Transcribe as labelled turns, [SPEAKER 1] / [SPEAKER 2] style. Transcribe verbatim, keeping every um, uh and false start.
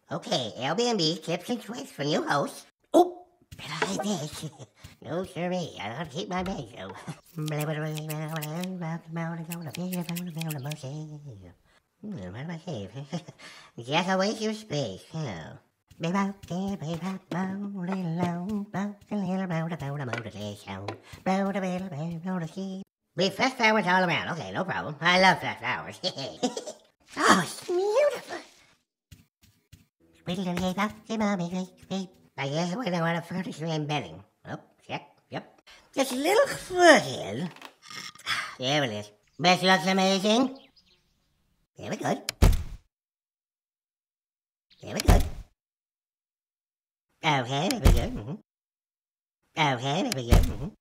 [SPEAKER 1] Okay, Airbnb tips and tricks for new hosts. Oh, better like this. No siree, I gotta keep my bed show. Hmm, what do I say? Just a waste your space. Oh. Be about there, be about bow, little low, bow, a little bow, the bow, the motivation, bow, the bell, bow, the key. Be fresh flowers all around. Okay, no problem. I love fresh flowers. Oh, it's beautiful. Pretty little up, the mommy, great, great. I guess we're gonna want to furniture and bedding. Oh, check, yep. Just a little footed. There it is. Best looks amazing. Very good. Very good. Okay, very good. Mm-hmm. Okay, very good. Mm-hmm.